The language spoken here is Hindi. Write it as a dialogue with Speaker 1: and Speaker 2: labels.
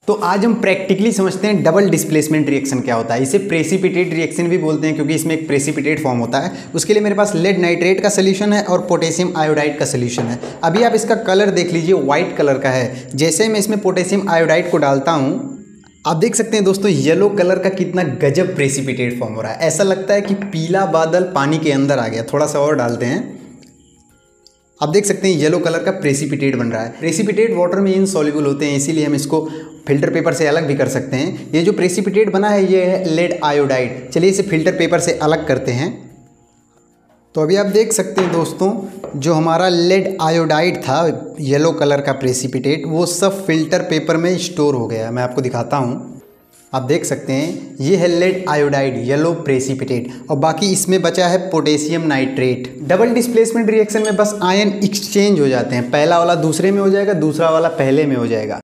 Speaker 1: तो आज हम प्रैक्टिकली समझते हैं डबल डिस्प्लेसमेंट रिएक्शन क्या होता है। इसे प्रेसिपिटेट रिएक्शन भी बोलते हैं क्योंकि इसमें एक प्रेसिपिटेट फॉर्म होता है। उसके लिए मेरे पास लेड नाइट्रेट का सोल्यूशन है और पोटेशियम आयोडाइड का सोल्यूशन है। अभी आप इसका कलर देख लीजिए, वाइट कलर का है। जैसे मैं इसमें पोटेशियम आयोडाइड को डालता हूँ, आप देख सकते हैं दोस्तों येलो कलर का कितना गजब प्रेसिपिटेट फॉर्म हो रहा है। ऐसा लगता है कि पीला बादल पानी के अंदर आ गया। थोड़ा सा और डालते हैं, आप देख सकते हैं येलो कलर का प्रेसिपिटेट बन रहा है। प्रेसिपिटेट वाटर में इनसॉल्युबल होते हैं, इसीलिए हम इसको फिल्टर पेपर से अलग भी कर सकते हैं। ये जो प्रेसिपिटेट बना है ये है लेड आयोडाइड। चलिए इसे फिल्टर पेपर से अलग करते हैं। तो अभी आप देख सकते हैं दोस्तों, जो हमारा लेड आयोडाइड था येलो कलर का प्रेसिपिटेट, वो सब फिल्टर पेपर में स्टोर हो गया। मैं आपको दिखाता हूँ, आप देख सकते हैं ये है लेड आयोडाइड येलो प्रेसिपिटेट, और बाकी इसमें बचा है potassium nitrate. Double displacement reaction में बस आयन एक्सचेंज हो जाते हैं। पहला वाला दूसरे में हो जाएगा, दूसरा वाला पहले में हो जाएगा।